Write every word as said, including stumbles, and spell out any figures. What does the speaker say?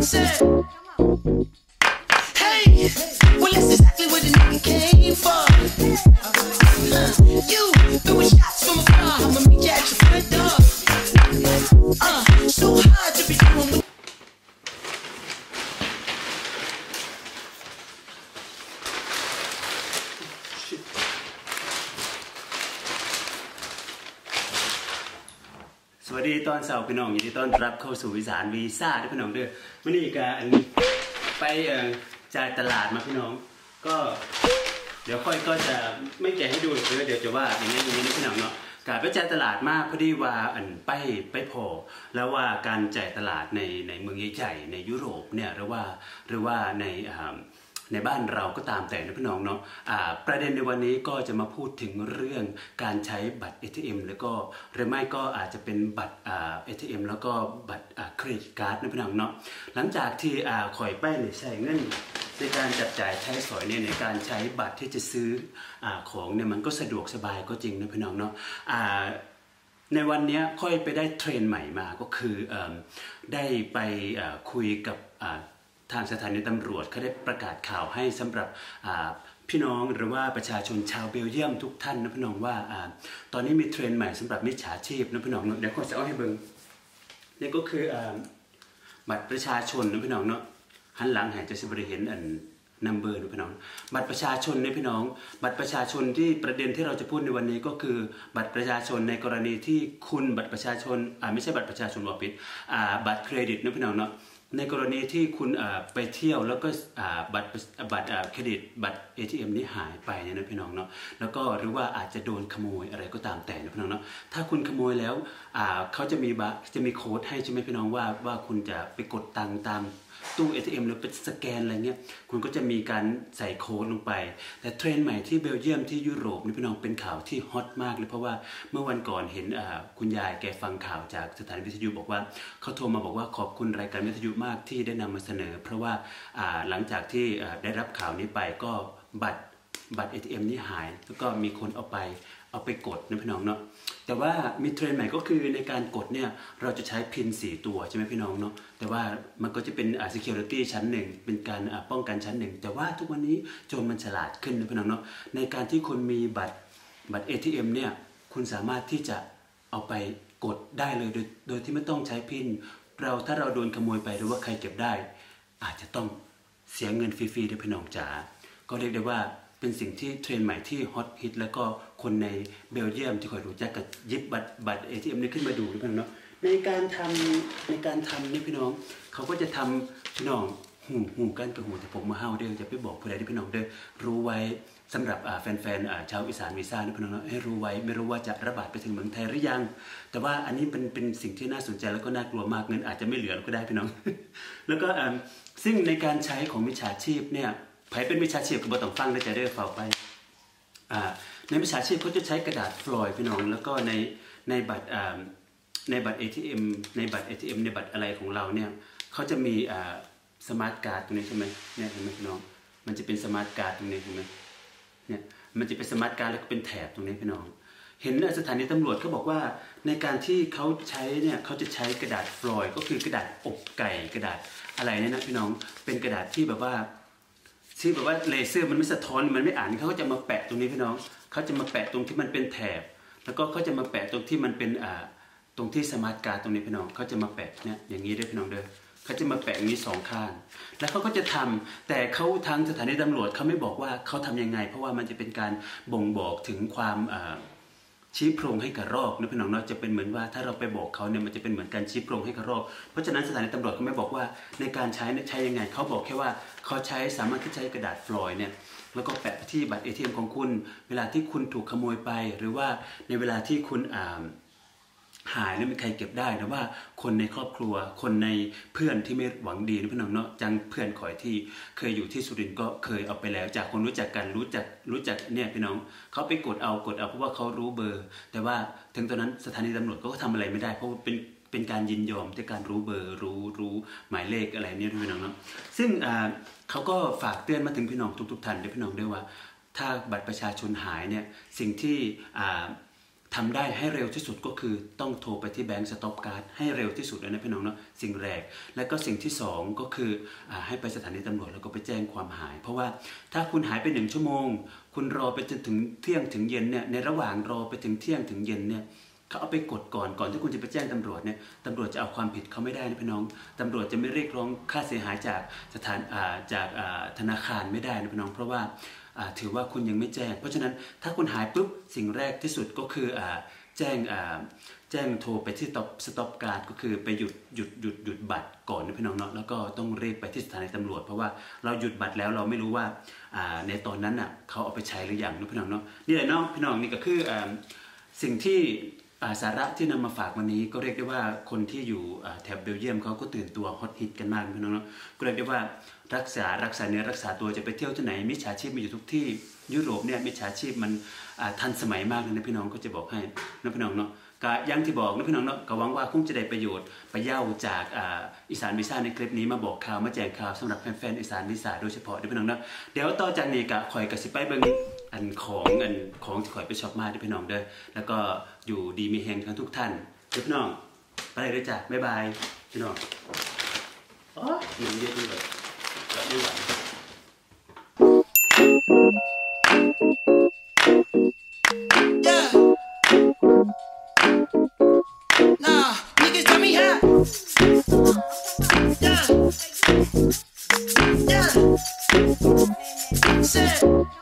said, hey, well that's exactly what the nigga came for. Uh, you throwing shots from afar, I'ma meet you at your front door. Uh, so hard to be doing with. สวัสดีตอนเสาร์พี่น้องยินดีต้อนรับเข้าสู่วิสานวีซ่าด้วยพี่น้องเด้อวันนี้ก็ไปจ่ายตลาดมาพี่น้องก็เดี๋ยวค่อยก็จะไม่แกะให้ดูเลยเดี๋ยวจะว่าอย่างนี้อย่างนี้นะพี่น้องเนาะการไปจ่ายตลาดมากพอดีว่าอันไปไปพอแล้วว่าการจ่ายตลาดในในเมืองใหญ่ๆในยุโรปเนี่ยหรือว่าหรือว่าในในบ้านเราก็ตามแต่นะพี่น้องเนาะประเด็นในวันนี้ก็จะมาพูดถึงเรื่องการใช้บัตร เอ ที เอ็ม แล้วก็หรือไม่ก็อาจจะเป็นบัตร เอ ที เอ็ม แล้วก็บัตรเครดิตการ์ดนะพี่น้องเนาะหลังจากที่ข่อยไปเนี่ยใช้เงินในการจับจ่ายใช้สอยเนี่ยในการใช้บัตรที่จะซื้อของเนี่ยมันก็สะดวกสบายก็จริงนะพี่น้องเนาะในวันนี้ค่อยไปได้เทรนด์ใหม่มาก็คือได้ไปคุยกับทางสถานีตำรวจเขาได้ประกาศข่าวให้สำหรับพี่น้องหรือว่าประชาชนชาวเบลเยียมทุกท่านนะพี่น้องว่าตอนนี้มีเทรนด์ใหม่สำหรับมิจฉาชีพนะพี่น้องเดี๋ยวค่อยจะเอาให้เบิ่งนี่ก็คือบัตรประชาชนนะพี่น้องเนาะหันหลังหายจะสิบริเห็นอันนัมเบอร์นะพี่น้องบัตรประชาชนนะพี่น้องบัตรประชาชนที่ประเด็นที่เราจะพูดในวันนี้ก็คือบัตรประชาชนในกรณีที่คุณบัตรประชาชนอ่าไม่ใช่บัตรประชาชนบอกผิดบัตรเครดิตนะพี่น้องเนาะในกรณีที่คุณไปเที่ยวแล้วก็บัตรบัตรเครดิตบัตร เอ ที เอ็ม นี้หายไปเนี่ยนะพี่น้องเนาะแล้วก็หรือว่าอาจจะโดนขโมยอะไรก็ตามแต่นะพี่น้องเนาะถ้าคุณขโมยแล้วเขาจะมีบัตรจะมีโค้ดให้ใช่ไหมพี่น้องว่าว่าคุณจะไปกดตังค์ตามตู้ เอ ที เอ็ม หรือเป็นสแกนอะไรเงี้ยคุณก็จะมีการใส่โค้ดลงไปแต่เทรนด์ใหม่ที่เบลเยียมที่ยุโรปนี่พี่น้องเป็นข่าวที่ฮอตมากเลยเพราะว่าเมื่อวันก่อนเห็นคุณยายแกฟังข่าวจากสถานีวิทยุบอกว่าเขาโทรมาบอกว่าขอบคุณรายการวิทยุมากที่ได้นำมาเสนอเพราะว่าหลังจากที่ได้รับข่าวนี้ไปก็บัตรบัตร เอ ที เอ็ม นี่หายแล้วก็มีคนเอาไปเอาไปกดนะพี่น้องเนาะแต่ว่ามีเทรนด์ใหม่ก็คือในการกดเนี่ยเราจะใช้พินสี่ตัวใช่ไหมพี่น้องเนาะแต่ว่ามันก็จะเป็น security ชั้นหนึ่งเป็นการป้องกันชั้นหนึ่งแต่ว่าทุกวันนี้โจรมันฉลาดขึ้นนะพี่น้องเนาะในการที่คุณมีบัตรบัตร เอ ที เอ็ม เนี่ยคุณสามารถที่จะเอาไปกดได้เลยโดยโดยที่ไม่ต้องใช้พินเราถ้าเราโดนขโมยไปหรือว่าใครเก็บได้อาจจะต้องเสียเงินฟรีๆด้วยพี่น้องจ๋าก็เรียกได้ว่าเป็นสิ่งที่เทรนด์ใหม่ที่ฮอตฮิตแล้วก็คนในเบลเยียมที่คอยรู้จักกับยิบบัตรบัตร เอ ที เอ็ม นี้ขึ้นมาดูพี่น้องเนาะในการทำในการทำนี่พี่น้องเขาก็จะทำพี่น้องหูหูกันกับหูแต่ผมมาเฮาเด้อจะไปบอกผู้ใดที่พี่น้องเด้อรู้ไว้สำหรับแฟนๆชาวอีสานวีซ่านี่พี่น้องเนาะให้รู้ไว้ไม่รู้ว่าจะระบาดไปถึงเมืองไทยหรือยังแต่ว่าอันนี้เป็นเป็นสิ่งที่น่าสนใจแล้วก็น่ากลัวมากเงินอาจจะไม่เหลือก็ได้พี่น้อง แล้วก็ซึ่งในการใช้ของมิจฉาชีพเนี่ยใครเป็นมิจฉาชีพก็บ่ต้องฟังนะจะได้ฝ่าไปในมิจฉาชีพเขาจะใช้กระดาษฟลอยด์พี่น้องแล้วก็ในในบัตรในบัตร เอ ที เอ็ม ในบัตร เอ ที เอ็ม ในบัตรอะไรของเราเนี่ยเขาจะมีสมาร์ทการ์ดตรงนี้ใช่ไหมเนี่ยเห็นไหมพี่น้องมันจะเป็นสมาร์ทการ์ดตรงนี้ใช่ไหมเนี่ยมันจะเป็นสมาร์ทการ์ดแล้วก็เป็นแถบตรงนี้พี่น้องเห็นสถานีตำรวจเขาบอกว่าในการที่เขาใช้เนี่ยเขาจะใช้กระดาษฟลอยด์ก็คือกระดาษอบไก่กระดาษอะไรเนี่ยนะพี่น้องเป็นกระดาษที่แบบว่าที่แบบว่าเลเซอร์มันไม่สะท้อนมันไม่อ่านเขาก็จะมาแปะตรงนี้พี่น้องเขาจะมาแปะตรงที่มันเป็นแถบแล้วก็เขาจะมาแปะตรงที่มันเป็นอ่าตรงที่สมาร์ทการ์ดตรงนี้พี่น้องเขาจะมาแปะเนี่ยอย่างนี้ด้วยพี่น้องเด้อเขาจะมาแปะอย่างนี้สองข้างแล้วเขาก็จะทำแต่เขาทางสถานีตำรวจเขาไม่บอกว่าเขาทำยังไงเพราะว่ามันจะเป็นการบ่งบอกถึงความอ่าชี้โพรงให้กระรอกนะพี่น้องเนาะจะเป็นเหมือนว่าถ้าเราไปบอกเขาเนี่ยมันจะเป็นเหมือนการชี้โพรงให้กระรอกเพราะฉะนั้นสถานีตำรวจเขาไม่บอกว่าในการใช้ใช้ยังไงเขาบอกแค่ว่าเขาใช้สามารถที่ใช้กระดาษฟลอยด์เนี่ยแล้วก็แปะที่บัตร เอ ที เอ็ม ของคุณเวลาที่คุณถูกขโมยไปหรือว่าในเวลาที่คุณอ่าหายแล้วมีใครเก็บได้หรือว่าคนในครอบครัวคนในเพื่อนที่ไม่หวังดีนะพี่น้องเนาะจังเพื่อนข่อยที่เคยอยู่ที่สุรินทร์ก็เคยเอาไปแล้วจากคนรู้จักกันรู้จักรู้จักเนี่ยพี่น้องเขาไปกดเอากดเอาเพราะว่าเขารู้เบอร์แต่ว่าถึงตอนนั้นสถานีตำรวจก็ทำอะไรไม่ได้เพราะเป็นเป็นการยินยอมในการรู้เบอร์รู้รู้หมายเลขอะไรเนี่ยพี่น้องเนาะซึ่งอ่าเขาก็ฝากเตือนมาถึงพี่น้องทุกๆท่านด้วยพี่น้องด้วยว่าถ้าบัตรประชาชนหายเนี่ยสิ่งที่อ่าทำได้ให้เร็วที่สุดก็คือต้องโทรไปที่แบงก์สต็อปการ์ดให้เร็วที่สุดเลยนะพี่น้องเนาะสิ่งแรกและก็สิ่งที่สองก็คืออ่าให้ไปสถานีตำรวจแล้วก็ไปแจ้งความหายเพราะว่าถ้าคุณหายไปหนึ่งชั่วโมงคุณรอไปจนถึงเที่ยงถึงเย็นเนี่ยในระหว่างรอไปถึงเที่ยงถึงเย็นเนี่ยเขาเอาไปกดก่อนก่อนที่คุณจะไปแจ้งตำรวจเนี่ยตำรวจจะเอาความผิดเขาไม่ได้นะพี่น้องตำรวจจะไม่เรียกร้องค่าเสียหายจากสถานอ่าจากอ่าธนาคารไม่ได้นะพี่น้องเพราะว่าถือว่าคุณยังไม่แจ้งเพราะฉะนั้นถ้าคุณหายปุ๊บสิ่งแรกที่สุดก็คืออ่าแจ้งแจ้งโทรไปที่สต็อปการ์ดก็คือไปหยุดหยุดหยุดหยุดบัตรก่อนนะพี่น้องเนาะแล้วก็ต้องรีบไปที่สถานีตำรวจเพราะว่าเราหยุดบัตรแล้วเราไม่รู้ว่าในตอนนั้นน่ะเขาเอาไปใช้หรือยังนะพี่น้องเนาะนี่แหละเนาะพี่น้องนี่ก็คือสิ่งที่สาระที่นำมาฝากวันนี้ก็เรียกได้ว่าคนที่อยู่แถบเบลเยียมเขาก็ตื่นตัวฮอตฮิตกันมากพี่น้องเนาะก็เรียกได้ว่ารักษารักษาเนื้อรักษาตัวจะไปเที่ยวที่ไหนมิจฉาชีพมีอยู่ทุกที่ยุโรปเนี่ยมิจฉาชีพมันทันสมัยมากเลยนะพี่น้องก็จะบอกให้นะพี่น้องเนาะก็ยังที่บอกนะพี่น้องเนาะก็หวังว่าคงจะได้ประโยชน์ไปเย้าจากอีสานวีซ่าในคลิปนี้มาบอกข่าวมาแจ้งข่าวสำหรับแฟนๆอีสานวีซ่าโดยเฉพาะนะพี่น้องเนาะเดี๋ยวต่อจากนี้ก็คอยกระซิบไปเบิ่งอันของอันของที่คอยไปช็อปมาด้วยพี่น้องเด้อแล้วก็อยู่ดีมีแห่งทั้งทุกท่านพี่น้องไปเลยด้วยจ้ะบ๊ายบายพี่น้องอ๋อหนึ่งเยอะเลยแบบไม่ไหว Yeah. Yeah. Say.